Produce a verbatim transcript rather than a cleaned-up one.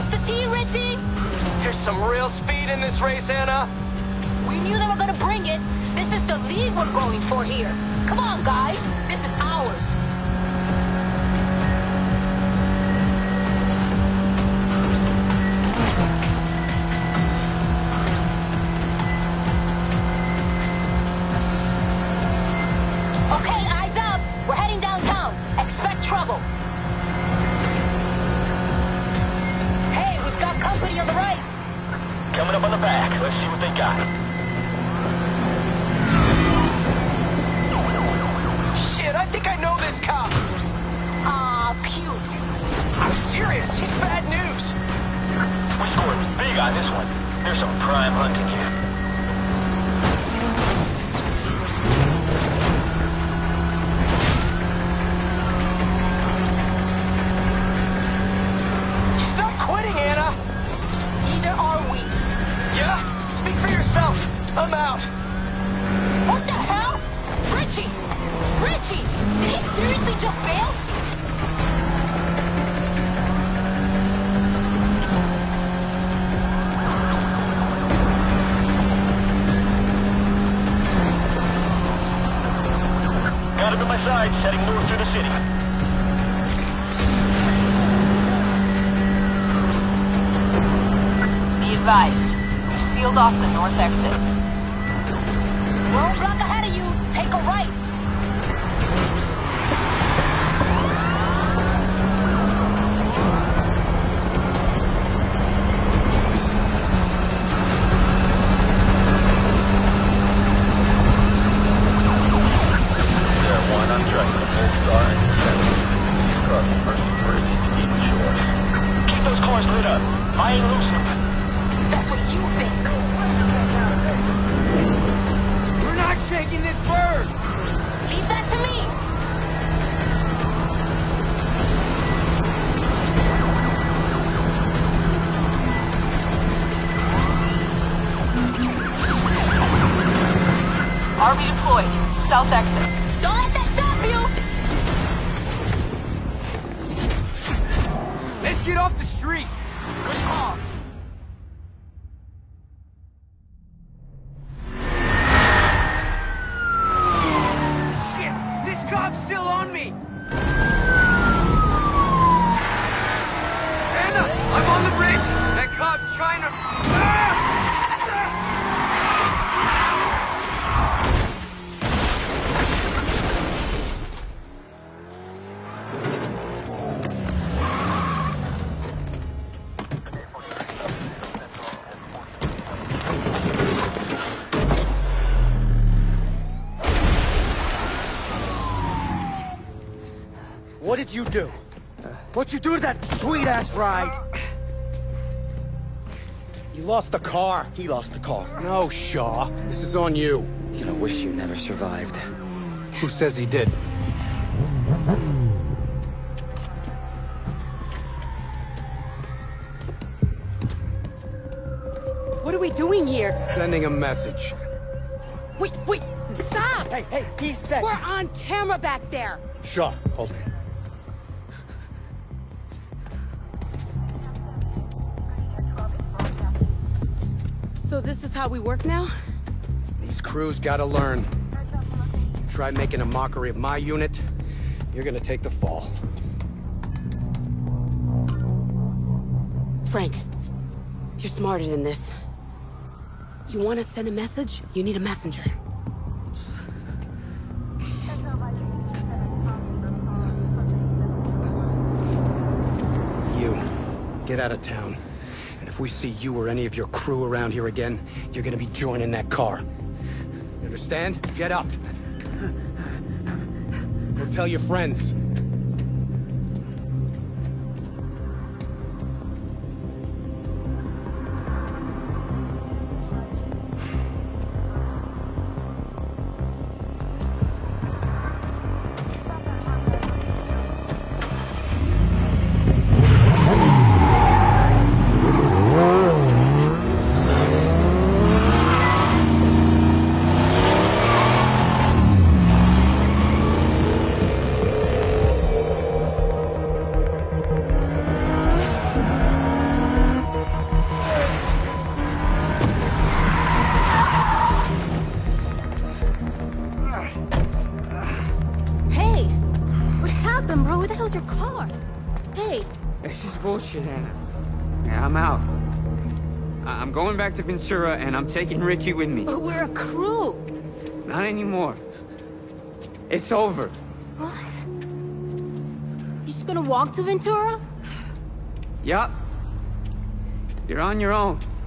the tea, Richie? There's some real speed in this race, Anna. We knew they were gonna bring it. This is the lead we're going for here. Come on, guys. This is ours. Okay, eyes up. We're heading downtown. Expect trouble. Hey, we've got company on the right. Coming up on the back. Let's see what they got. Shit, I think I know this cop. Aw, cute. I'm serious. He's bad news. We scored big on this one. There's some prime hunting here. He's not quitting, Anna. Neither are we. Yeah? Speak for yourself. I'm out. What the hell? Richie! Richie! Did he seriously just bail? Got him at my side, heading north through the city. Be advised, we've sealed off the north exit. Roadblock ahead of you. Take a right. One on track to Polestar and seven. Please cross the first bridge to Eden Shores. Keep those cars lit up. I ain't losing them. That's what you think. We're not shaking this bird. Leave that to me. R V deployed. South exit. Don't let that stop you. Let's get off the street. Good call. Shit, this cop's still on me. Anna, I'm on the bridge. That cop's trying to... Ah! What did you do? What'd you do to that sweet-ass ride? You lost the car. He lost the car. No, Shaw. This is on you. You're gonna wish you never survived. Who says he did? What are we doing here? Sending a message. Wait, wait, stop! Hey, hey, he said... We're on camera back there. Shaw, hold it. So this is how we work now? These crews gotta learn. You try making a mockery of my unit, you're gonna take the fall. Frank, you're smarter than this. You want to send a message? You need a messenger. You, get out of town. And if we see you or any of your crew around here again, you're gonna be joining that car. You understand? Get up. Go tell your friends. your car. Hey. This is bullshit, Anna. Yeah, I'm out. I I'm going back to Ventura, and I'm taking Richie with me. But we're a crew. Not anymore. It's over. What? You just gonna walk to Ventura? Yup. You're on your own.